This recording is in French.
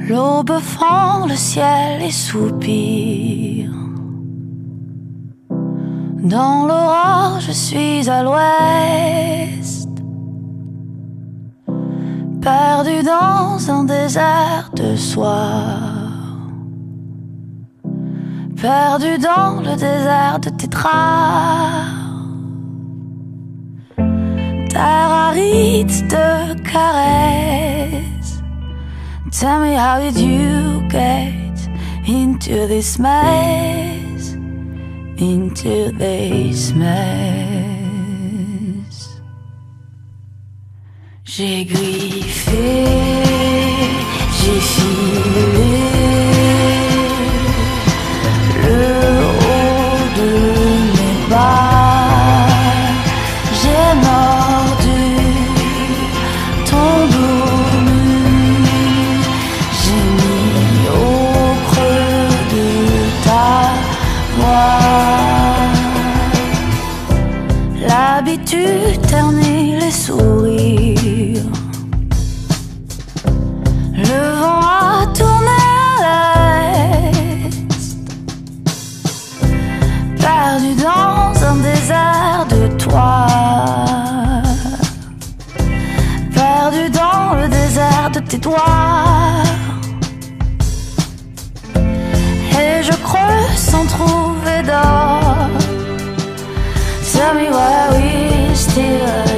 L'aube fend le ciel et soupire. Dans l'aurore, je suis à l'ouest, perdu dans un désert de soir, perdu dans le désert de tes draps. Terre aride de caresses. Tell me, how did you get into this mess, into this mess? J'ai griffé, j'ai filé le haut de mes bas, j'ai mordu ton dos nu, j'ai mis au creux de ta voix. L'habitude ternit les sourires, le vent a tourné à l'est, perdu dans un désert de toi, perdu dans le désert de tes doigts. Et je creuse sans trouver d'or. Tell me why we still